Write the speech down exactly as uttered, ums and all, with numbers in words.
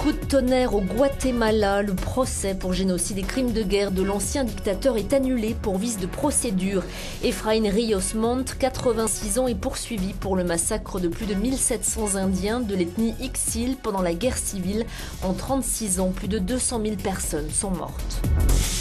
Coup de tonnerre au Guatemala, le procès pour génocide et crimes de guerre de l'ancien dictateur est annulé pour vice de procédure. Efraín Ríos Montt, quatre-vingt-six ans, est poursuivi pour le massacre de plus de mille sept cents Indiens de l'ethnie Ixil pendant la guerre civile. En trente-six ans, plus de deux cent mille personnes sont mortes.